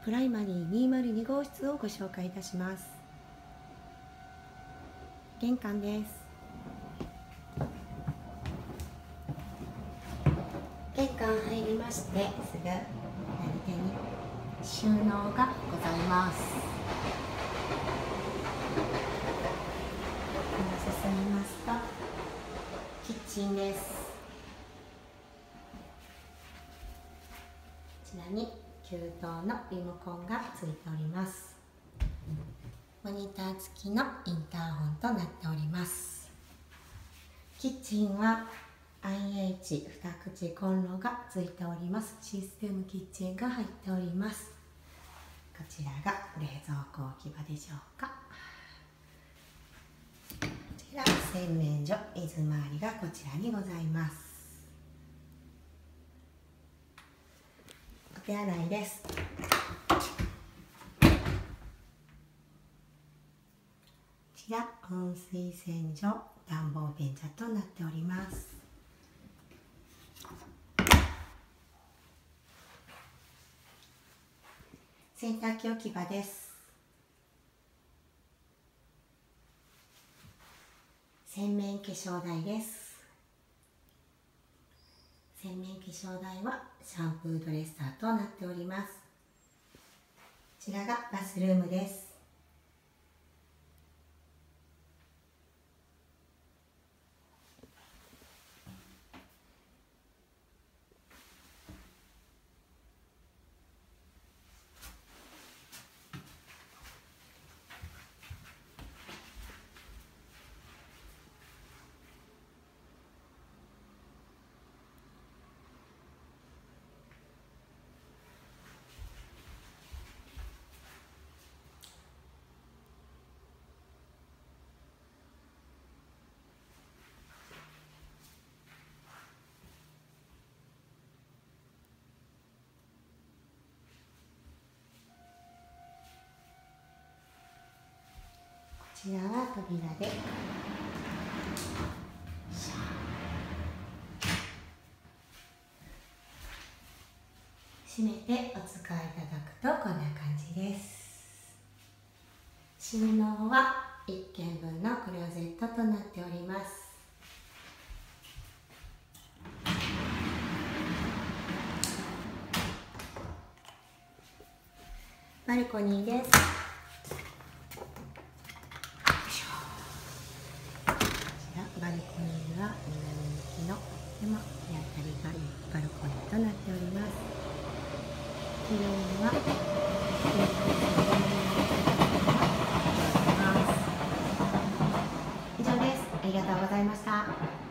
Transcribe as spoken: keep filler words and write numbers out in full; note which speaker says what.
Speaker 1: プライマリーにひゃくに号室をご紹介いたします。玄関です。玄関入りましてすぐ左手に収納がございます。進みますとキッチンです。こちらに給湯のリモコンがついております。モニター付きのインターホンとなっております。キッチンは アイエイチ 二口コンロがついております。システムキッチンが入っております。こちらが冷蔵庫置き場でしょうか。こちら洗面所、水回りがこちらにございます。お手洗いです。こちら温水洗浄、暖房便座となっております。洗濯機置き場です。洗面化粧台です。洗面化粧台はシャンプードレッサーとなっております。こちらがバスルームです。こちらは扉で閉めてお使いいただくとこんな感じです。収納はいっけんぶんのクローゼットとなっております。バルコニーです。バルコニーは南向きのとても日当たりがいいバルコニーとなっております。キレイには以上です。ありがとうございました。